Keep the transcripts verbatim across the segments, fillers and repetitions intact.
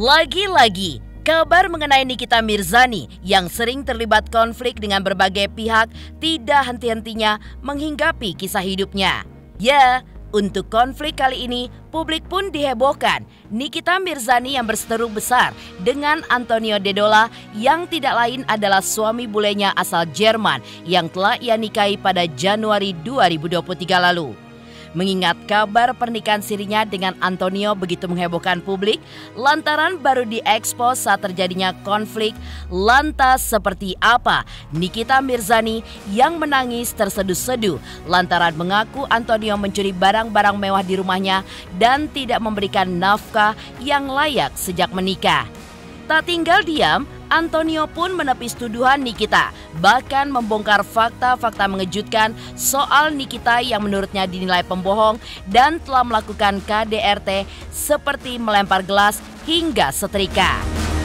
Lagi-lagi, kabar mengenai Nikita Mirzani yang sering terlibat konflik dengan berbagai pihak tidak henti-hentinya menghinggapi kisah hidupnya. Ya, untuk konflik kali ini, publik pun dihebohkan. Nikita Mirzani yang berseteru besar dengan Antonio Dedola yang tidak lain adalah suami bulenya asal Jerman yang telah ia nikahi pada Januari dua ribu dua puluh tiga lalu. Mengingat kabar pernikahan sirinya dengan Antonio begitu menghebohkan publik, lantaran baru diekspos saat terjadinya konflik, lantas seperti apa Nikita Mirzani yang menangis terseduh-seduh lantaran mengaku Antonio mencuri barang-barang mewah di rumahnya dan tidak memberikan nafkah yang layak sejak menikah. Tak tinggal diam, Antonio pun menepis tuduhan Nikita, bahkan membongkar fakta-fakta mengejutkan soal Nikita yang menurutnya dinilai pembohong dan telah melakukan K D R T seperti melempar gelas hingga setrika.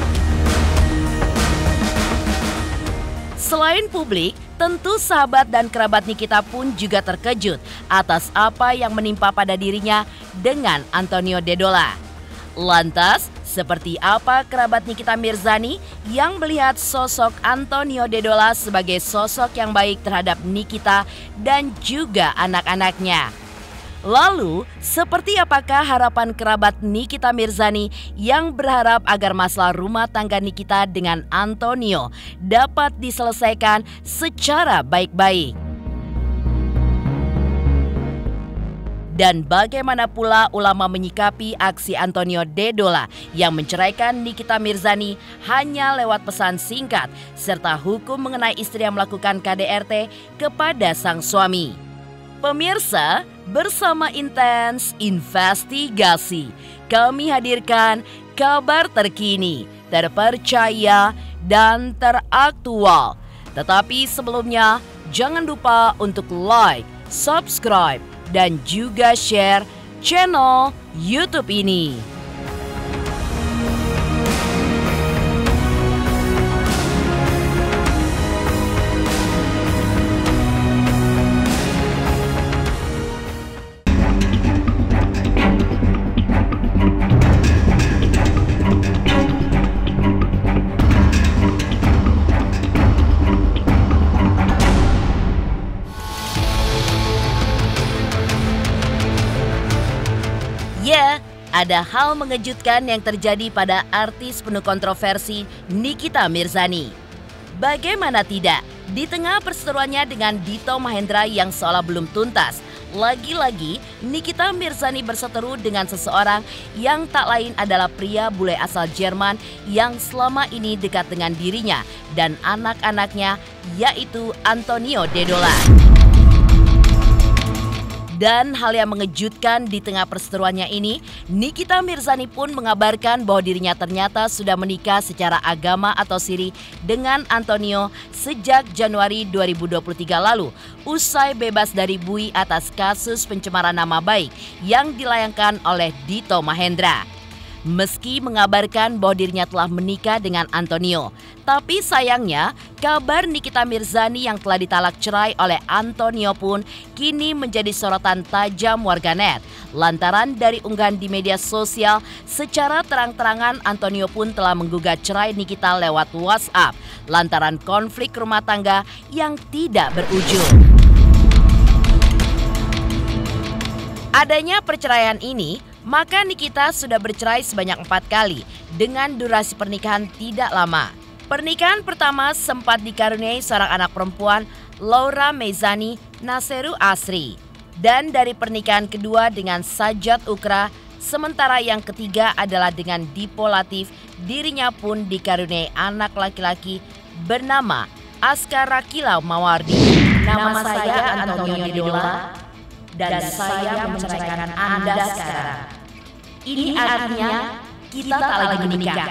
Selain publik, tentu sahabat dan kerabat Nikita pun juga terkejut atas apa yang menimpa pada dirinya dengan Antonio Dedola. Lantas, seperti apa kerabat Nikita Mirzani yang melihat sosok Antonio Dedola sebagai sosok yang baik terhadap Nikita dan juga anak-anaknya? Lalu, seperti apakah harapan kerabat Nikita Mirzani yang berharap agar masalah rumah tangga Nikita dengan Antonio dapat diselesaikan secara baik-baik? Dan bagaimana pula ulama menyikapi aksi Antonio Dedola yang menceraikan Nikita Mirzani hanya lewat pesan singkat serta hukum mengenai istri yang melakukan K D R T kepada sang suami? Pemirsa, bersama Intens Investigasi, kami hadirkan kabar terkini, terpercaya, dan teraktual. Tetapi sebelumnya, jangan lupa untuk like, subscribe, dan juga share channel YouTube ini. Ya, ada hal mengejutkan yang terjadi pada artis penuh kontroversi Nikita Mirzani. Bagaimana tidak, di tengah perseteruannya dengan Dito Mahendra yang seolah belum tuntas, lagi-lagi Nikita Mirzani berseteru dengan seseorang yang tak lain adalah pria bule asal Jerman yang selama ini dekat dengan dirinya dan anak-anaknya, yaitu Antonio Dedola. Dan hal yang mengejutkan di tengah perseteruannya ini, Nikita Mirzani pun mengabarkan bahwa dirinya ternyata sudah menikah secara agama atau siri dengan Antonio sejak Januari dua ribu dua puluh tiga lalu, usai bebas dari bui atas kasus pencemaran nama baik yang dilayangkan oleh Dito Mahendra. Meski mengabarkan bahwa dirinya telah menikah dengan Antonio, tapi sayangnya kabar Nikita Mirzani yang telah ditalak cerai oleh Antonio pun kini menjadi sorotan tajam warganet. Lantaran dari unggahan di media sosial, secara terang-terangan Antonio pun telah menggugat cerai Nikita lewat WhatsApp lantaran konflik rumah tangga yang tidak berujung. Adanya perceraian ini, maka Nikita sudah bercerai sebanyak empat kali dengan durasi pernikahan tidak lama. Pernikahan pertama sempat dikaruniai seorang anak perempuan, Laura Mezzani Naseru Asri. Dan dari pernikahan kedua dengan Sajat Ukra, sementara yang ketiga adalah dengan Dipo Latif, dirinya pun dikaruniai anak laki-laki bernama Askara Kilau Mawardi. Nama saya Antonio Dedola dan saya menceraikan Anda sekarang. Ini artinya kita tak lagi menikah.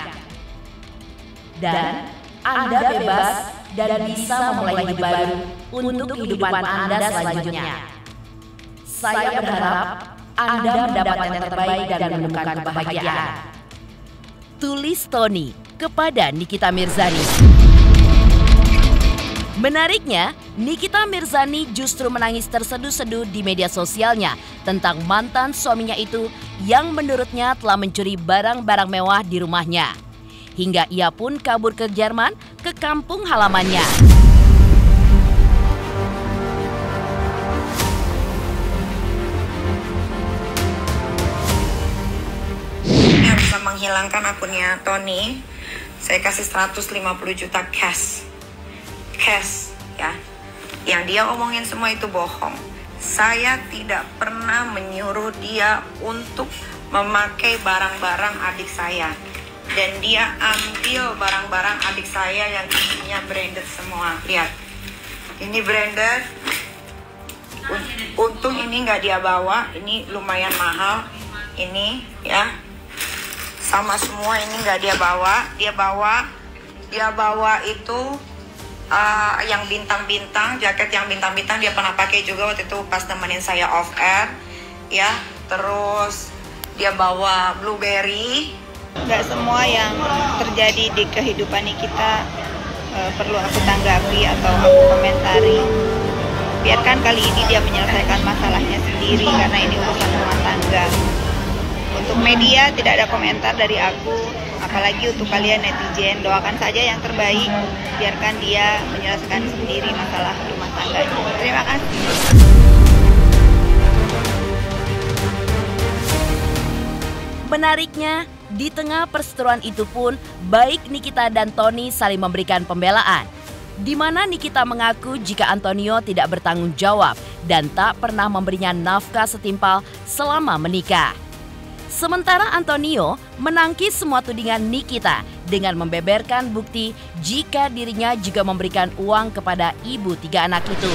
Dan Anda bebas dan bisa memulai hidup baru untuk kehidupan Anda selanjutnya. Saya berharap Anda mendapatkan yang terbaik dan menemukan kebahagiaan. Tulis Tony kepada Nikita Mirzani. Menariknya, Nikita Mirzani justru menangis terseduh-seduh di media sosialnya tentang mantan suaminya itu yang menurutnya telah mencuri barang-barang mewah di rumahnya. Hingga ia pun kabur ke Jerman, ke kampung halamannya. Yang bisa menghilangkan akunnya Tony, saya kasih seratus lima puluh juta cash. Cash ya, yang dia omongin semua itu bohong. Saya tidak pernah menyuruh dia untuk memakai barang-barang adik saya, dan dia ambil barang-barang adik saya yang isinya branded semua. Lihat, ini branded. Untung ini nggak dia bawa, ini lumayan mahal. Ini ya, sama semua ini nggak dia bawa. Dia bawa, dia bawa itu Uh, yang bintang-bintang, jaket yang bintang-bintang dia pernah pakai juga waktu itu pas nemenin saya off air ya. Terus dia bawa blueberry. Gak semua yang terjadi di kehidupan kita uh, perlu aku tanggapi atau aku komentari. Biarkan kali ini dia menyelesaikan masalahnya sendiri karena ini urusan rumah tangga. Untuk media tidak ada komentar dari aku, apalagi untuk kalian netizen, doakan saja yang terbaik, biarkan dia menyelesaikan sendiri masalah rumah tangganya. Terima kasih. Menariknya, di tengah perseteruan itu pun, baik Nikita dan Tony saling memberikan pembelaan, di mana Nikita mengaku jika Antonio tidak bertanggung jawab dan tak pernah memberinya nafkah setimpal selama menikah. Sementara Antonio menangkis semua tudingan Nikita dengan membeberkan bukti jika dirinya juga memberikan uang kepada ibu tiga anak itu.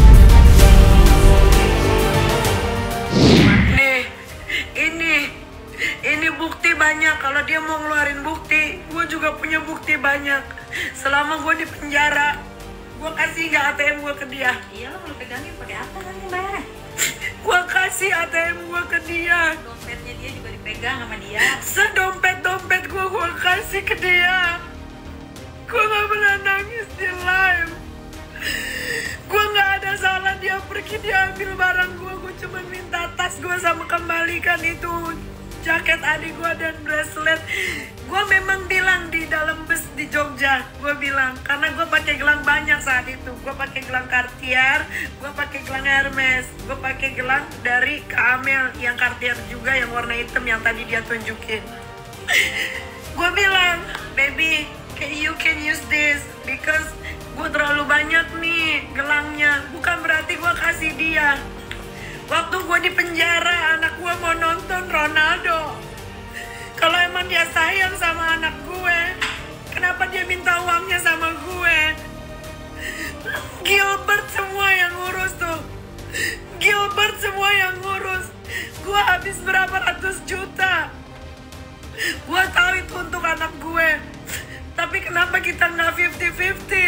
Nih, ini, ini bukti banyak. Kalau dia mau ngeluarin bukti, gue juga punya bukti banyak. Selama gue di penjara, gue kasih nggak A T M gue ke dia. Iya, lo mau pegangin pakai apa kan yang bayar? Gue kasih A T M gue ke dia. Dompetnya dia juga dipegang sama dia. Sedompet-dompet gue, gue kasih ke dia. Gue gak pernah nangis di live. Gue gak ada salah dia pergi, dia ambil barang gue. Gue cuma minta tas gue sama kembalikan itu jaket adik gue dan bracelet. Gue memang bilang di dalam bus di Jogja, gue bilang karena gue pakai gelang banyak saat itu. Gue pakai gelang Cartier, gue pakai gelang Hermes, gue pakai gelang dari Kamel yang Cartier juga yang warna hitam yang tadi dia tunjukin. Gue bilang, baby, can you can use this because gue terlalu banyak nih gelangnya. Bukan berarti gue kasih dia. Waktu gue di penjara, anak gue mau nonton Ronaldo. Kalau emang dia sayang sama anak gue, kenapa dia minta uangnya sama gue? Gilbert semua yang ngurus tuh. Gilbert semua yang ngurus. Gue habis berapa ratus juta. Gue tahu itu untuk anak gue. Tapi kenapa kita nggak fifty fifty?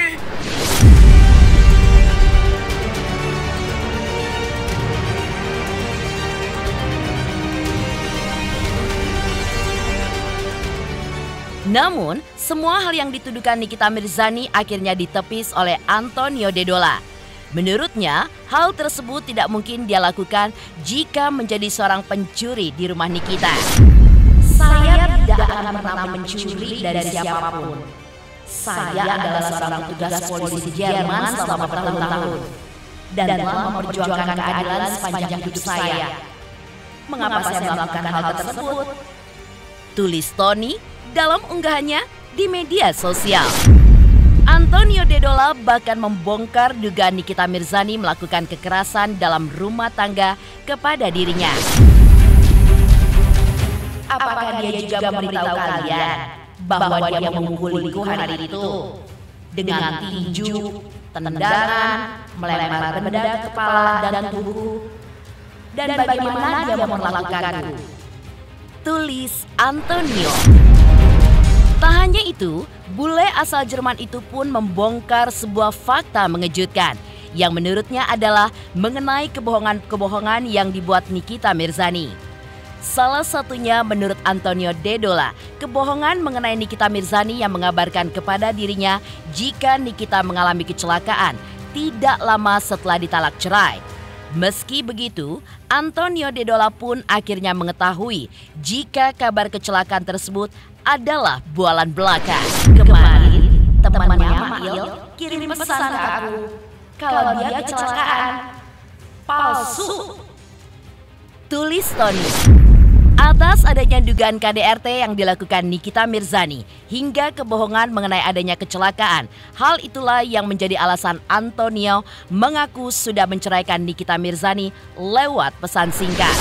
Namun, semua hal yang dituduhkan Nikita Mirzani akhirnya ditepis oleh Antonio Dedola. Menurutnya, hal tersebut tidak mungkin dia lakukan jika menjadi seorang pencuri di rumah Nikita. Saya tidak akan pernah mencuri dari siapapun. Saya adalah seorang petugas polisi Jerman selama bertahun-tahun dan telah memperjuangkan keadilan sepanjang hidup saya. Mengapa saya melakukan hal tersebut? Tulis Tony dalam unggahannya di media sosial. Antonio Dedola bahkan membongkar dugaan Nikita Mirzani melakukan kekerasan dalam rumah tangga kepada dirinya. Apakah dia juga memberitahu kalian bahwa dia memukuliku hari itu dengan tinju, tendangan, melempar benda ke kepala dan tubuhku, dan bagaimana dia memperlakukanku? Tulis Antonio. Tak hanya itu, bule asal Jerman itu pun membongkar sebuah fakta mengejutkan yang menurutnya adalah mengenai kebohongan-kebohongan yang dibuat Nikita Mirzani. Salah satunya menurut Antonio Dedola, kebohongan mengenai Nikita Mirzani yang mengabarkan kepada dirinya jika Nikita mengalami kecelakaan tidak lama setelah ditalak cerai. Meski begitu, Antonio Dedola pun akhirnya mengetahui jika kabar kecelakaan tersebut adalah bualan belaka. Kemarin, temannya Mail kirim pesan ke aku kalau dia kecelakaan. Palsu, tulis Tony. Atas adanya dugaan K D R T yang dilakukan Nikita Mirzani hingga kebohongan mengenai adanya kecelakaan, hal itulah yang menjadi alasan Antonio mengaku sudah menceraikan Nikita Mirzani lewat pesan singkat.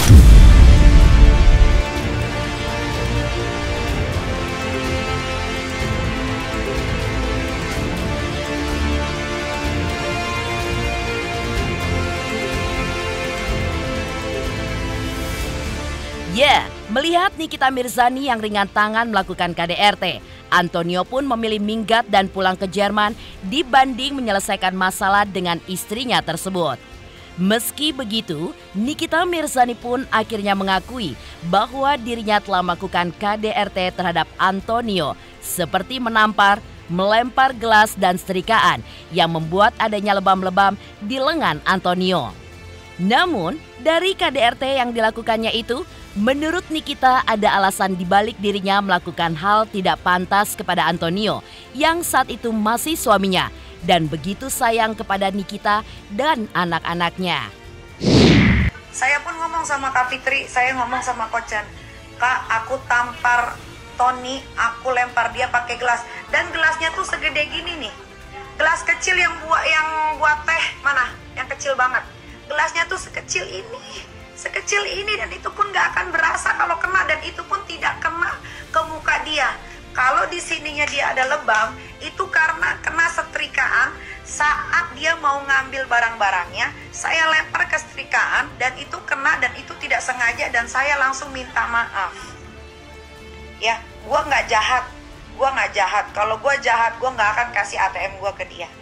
Ya, yeah, melihat Nikita Mirzani yang ringan tangan melakukan K D R T, Antonio pun memilih minggat dan pulang ke Jerman dibanding menyelesaikan masalah dengan istrinya tersebut. Meski begitu, Nikita Mirzani pun akhirnya mengakui bahwa dirinya telah melakukan K D R T terhadap Antonio seperti menampar, melempar gelas dan setrikaan yang membuat adanya lebam-lebam di lengan Antonio. Namun, dari K D R T yang dilakukannya itu, menurut Nikita ada alasan dibalik dirinya melakukan hal tidak pantas kepada Antonio yang saat itu masih suaminya dan begitu sayang kepada Nikita dan anak-anaknya. Saya pun ngomong sama Kak Fitri, saya ngomong sama Kocan, Kak, aku tampar Tony, aku lempar dia pakai gelas dan gelasnya tuh segede gini nih. Gelas kecil yang buat yang buat teh mana? Yang kecil banget. Gelasnya tuh sekecil ini, sekecil ini dan itu pun gak akan berasa kalau kena dan itu pun tidak kena ke muka dia. Kalau di sininya dia ada lebam, itu karena kena setrikaan saat dia mau ngambil barang-barangnya, saya lempar ke setrikaan dan itu kena dan itu tidak sengaja dan saya langsung minta maaf. Ya, gua nggak jahat, gua nggak jahat. Kalau gua jahat, gua nggak akan kasih A T M gua ke dia.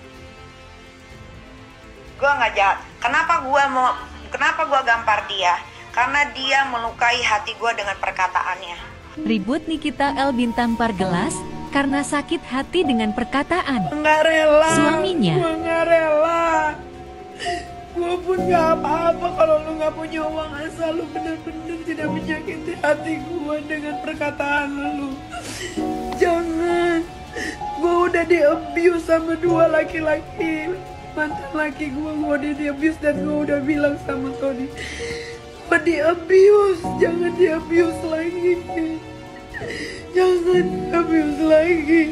Gua nggak jahat. Kenapa gua mau, kenapa gua gampar dia? Karena dia melukai hati gua dengan perkataannya. Ribut Nikita L bitampar gelas karena sakit hati dengan perkataan. Nggak rela. Suaminya. Gua nggak rela. Gua pun nggak apa-apa kalau lu nggak punya uang asal lu bener-bener tidak menyakiti hati gua dengan perkataan lu. Jangan. Gua udah di-abuse sama dua laki-laki. Mantan laki gue, gue udah di-abuse dan gue udah bilang sama Tony, gue di-abuse, jangan di-abuse lagi, jangan di-abuse lagi.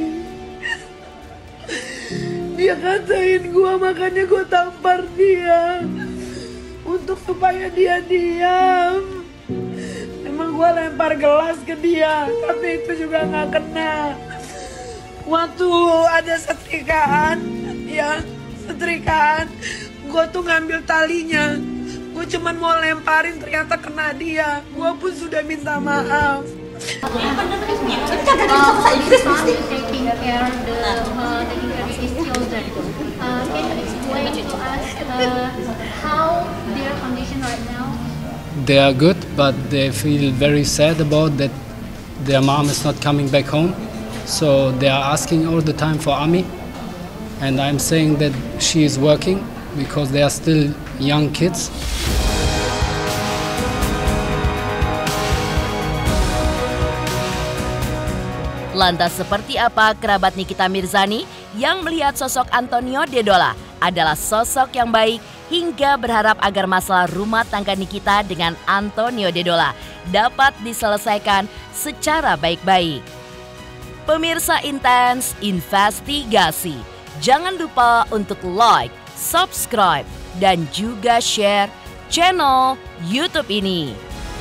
Dia katain gue, makanya gue tampar dia untuk supaya dia diam. Emang gue lempar gelas ke dia, tapi itu juga gak kena. Waktu ada setrikaan, ya setrikaan, gue tuh ngambil talinya, gue cuman mau lemparin ternyata kena dia, gue pun sudah minta maaf. They are good, but they feel very sad about that their mom is not coming back home, so they are asking all the time for Ami. And I'm saying that she is working because they are still young kids. Lantas seperti apa kerabat Nikita Mirzani yang melihat sosok Antonio Dedola adalah sosok yang baik hingga berharap agar masalah rumah tangga Nikita dengan Antonio Dedola dapat diselesaikan secara baik-baik. Pemirsa Intens Investigasi, jangan lupa untuk like, subscribe, dan juga share channel YouTube ini.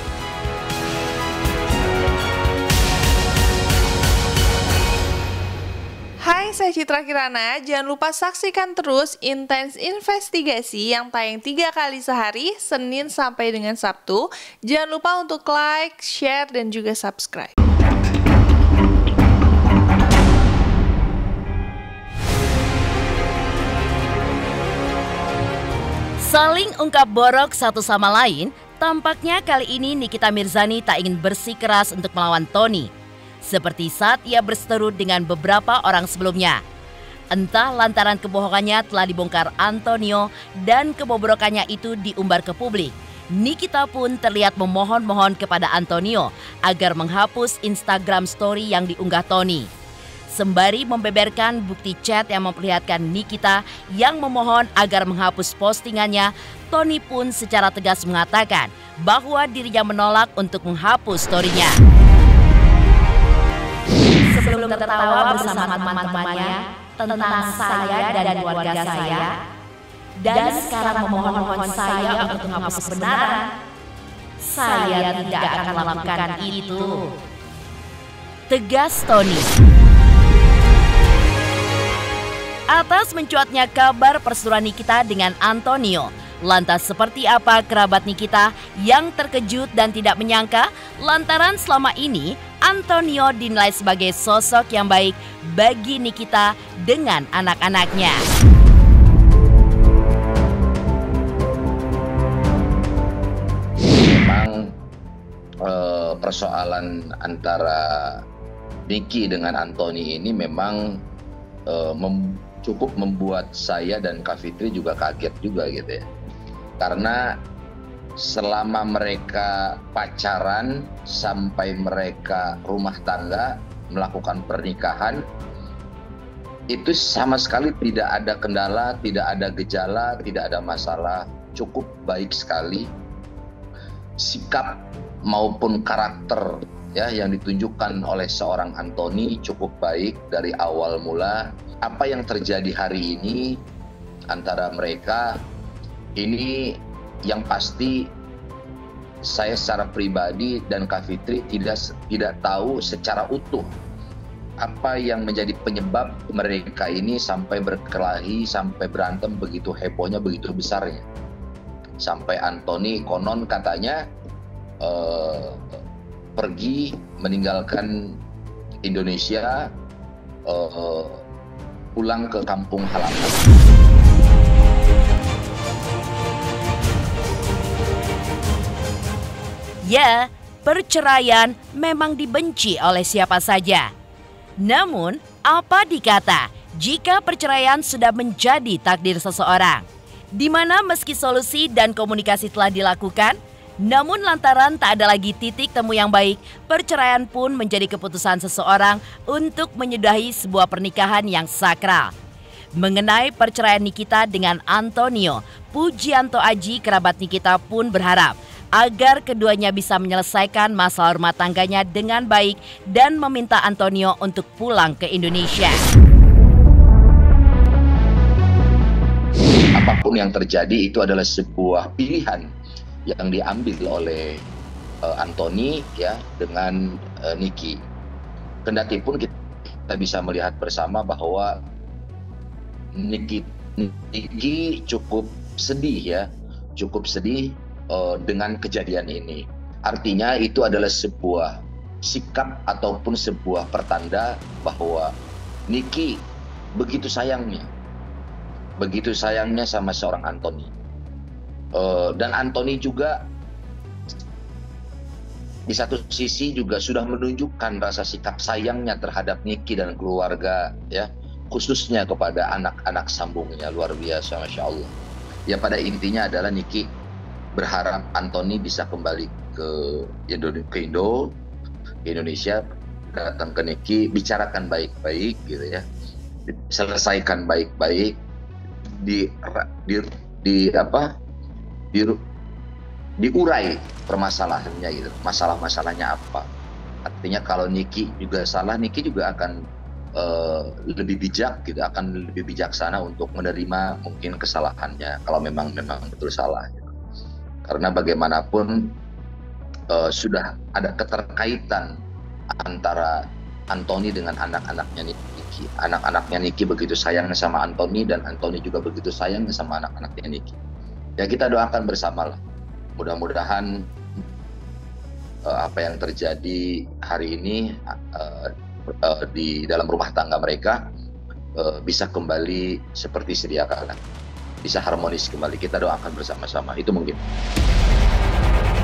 Hai, saya Citra Kirana. Jangan lupa saksikan terus Intens Investigasi yang tayang tiga kali sehari, Senin sampai dengan Sabtu. Jangan lupa untuk like, share, dan juga subscribe. Saling ungkap borok satu sama lain Tampaknya kali ini Nikita Mirzani tak ingin bersikeras untuk melawan Tony, seperti saat ia berseteru dengan beberapa orang sebelumnya. Entah lantaran kebohongannya telah dibongkar Antonio dan kebobrokannya itu diumbar ke publik, Nikita pun terlihat memohon-mohon kepada Antonio agar menghapus Instagram story yang diunggah Tony. Sembari membeberkan bukti chat yang memperlihatkan Nikita yang memohon agar menghapus postingannya, Tony pun secara tegas mengatakan bahwa dirinya menolak untuk menghapus story-nya. Sebelum tertawa bersama teman-temannya tentang saya dan keluarga saya, dan sekarang memohon-mohon saya untuk menghapus kebenaran, saya tidak akan melakukan itu. Tegas Tony. Atas mencuatnya kabar perseteruan Nikita dengan Antonio, lantas seperti apa kerabat Nikita yang terkejut dan tidak menyangka lantaran selama ini Antonio dinilai sebagai sosok yang baik bagi Nikita dengan anak-anaknya. Memang eh, persoalan antara Niki dengan Anthony ini memang eh, mem cukup membuat saya dan Kak Fitri juga kaget juga gitu ya. Karena selama mereka pacaran sampai mereka rumah tangga melakukan pernikahan, itu sama sekali tidak ada kendala, tidak ada gejala, tidak ada masalah, cukup baik sekali. Sikap maupun karakter ya yang ditunjukkan oleh seorang Anthony cukup baik dari awal mula. Apa yang terjadi hari ini antara mereka ini yang pasti saya secara pribadi dan Kak Fitri tidak tidak tahu secara utuh apa yang menjadi penyebab mereka ini sampai berkelahi, sampai berantem begitu hebohnya, begitu besarnya. Sampai Anthony konon katanya eh, pergi meninggalkan Indonesia, eh, pulang ke kampung halaman. Ya, perceraian memang dibenci oleh siapa saja. Namun, apa dikata jika perceraian sudah menjadi takdir seseorang? Di mana meski solusi dan komunikasi telah dilakukan, namun lantaran tak ada lagi titik temu yang baik, perceraian pun menjadi keputusan seseorang untuk menyudahi sebuah pernikahan yang sakral. Mengenai perceraian Nikita dengan Antonio, Pujianto Aji kerabat Nikita pun berharap agar keduanya bisa menyelesaikan masalah rumah tangganya dengan baik dan meminta Antonio untuk pulang ke Indonesia. Apapun yang terjadi itu adalah sebuah pilihan yang diambil oleh uh, Anthony ya dengan uh, Niki. Kendati pun kita bisa melihat bersama bahwa Niki, Niki cukup sedih ya, cukup sedih uh, dengan kejadian ini. Artinya itu adalah sebuah sikap ataupun sebuah pertanda bahwa Niki begitu sayangnya, begitu sayangnya sama seorang Anthony. Uh, dan Anthony juga di satu sisi juga sudah menunjukkan rasa sikap sayangnya terhadap Niki dan keluarga ya, khususnya kepada anak-anak sambungnya. Luar biasa, Masya Allah. Ya, pada intinya adalah Niki berharap Anthony bisa kembali ke Indo, ke Indo, ke Indonesia, datang ke Niki, bicarakan baik-baik gitu ya, selesaikan baik-baik, di di di apa di diurai permasalahannya gitu, masalah-masalahnya apa. Artinya kalau Niki juga salah, Niki juga akan uh, lebih bijak gitu, akan lebih bijaksana untuk menerima mungkin kesalahannya kalau memang memang betul salah gitu. Karena bagaimanapun uh, sudah ada keterkaitan antara Anthony dengan anak-anaknya Niki. Anak-anaknya Niki begitu sayangnya sama Anthony, dan Anthony juga begitu sayangnya sama anak-anaknya Niki. Ya, kita doakan bersamalah. Mudah-mudahan uh, apa yang terjadi hari ini uh, uh, di dalam rumah tangga mereka uh, bisa kembali seperti sedia kala, bisa harmonis kembali. Kita doakan bersama-sama. Itu mungkin.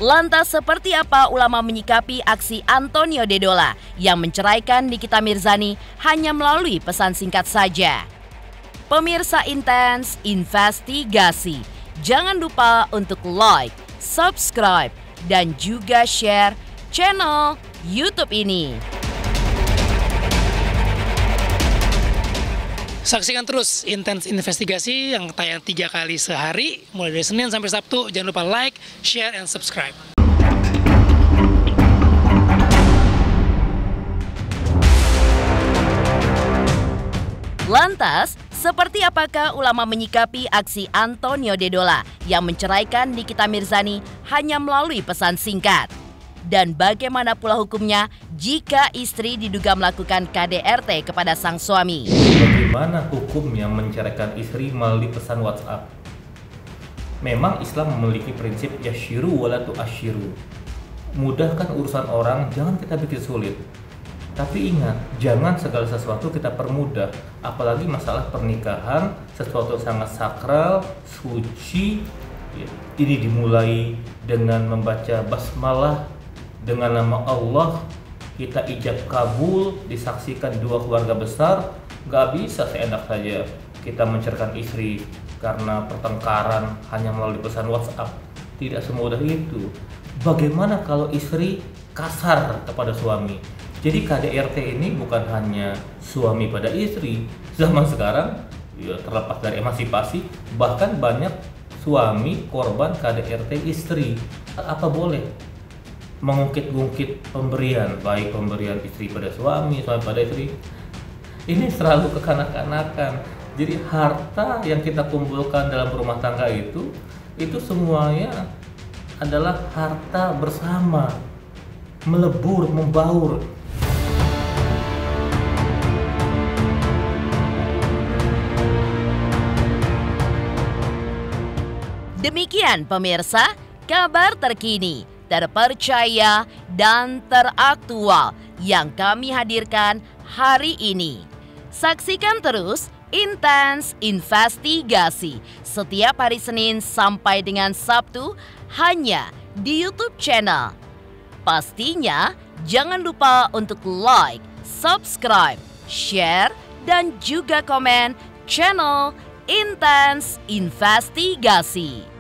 Lantas seperti apa ulama menyikapi aksi Antonio Dedola yang menceraikan Nikita Mirzani hanya melalui pesan singkat saja? Pemirsa Intens Investigasi, jangan lupa untuk like, subscribe, dan juga share channel YouTube ini. Saksikan terus Intens Investigasi yang tayang tiga kali sehari, mulai dari Senin sampai Sabtu. Jangan lupa like, share, and subscribe. Lantas, seperti apakah ulama menyikapi aksi Antonio Dedola yang menceraikan Nikita Mirzani hanya melalui pesan singkat? Dan bagaimana pula hukumnya jika istri diduga melakukan K D R T kepada sang suami? Bagaimana hukumnya menceraikan istri melalui pesan WhatsApp? Memang Islam memiliki prinsip yashiru wala tu'ashiru. Mudahkan urusan orang, jangan kita bikin sulit. Tapi ingat, jangan segala sesuatu kita permudah. Apalagi masalah pernikahan, sesuatu sangat sakral, suci. Ini dimulai dengan membaca basmalah, dengan nama Allah, kita ijab kabul, disaksikan dua keluarga besar. Gak bisa seenak saja kita menceraikan istri karena pertengkaran hanya melalui pesan WhatsApp. Tidak semudah itu. Bagaimana kalau istri kasar kepada suami? Jadi K D R T ini bukan hanya suami pada istri. Zaman sekarang, ya, terlepas dari emansipasi, bahkan banyak suami korban K D R T istri. Apa boleh mengungkit-ungkit pemberian, baik pemberian istri pada suami, suami pada istri? Ini selalu kekanak-kanakan. Jadi harta yang kita kumpulkan dalam rumah tangga itu, itu semuanya adalah harta bersama, melebur, membaur. Demikian pemirsa, kabar terkini, terpercaya, dan teraktual yang kami hadirkan hari ini. Saksikan terus Intens Investigasi setiap hari Senin sampai dengan Sabtu hanya di YouTube channel. Pastinya jangan lupa untuk like, subscribe, share, dan juga komen channel Intens Investigasi.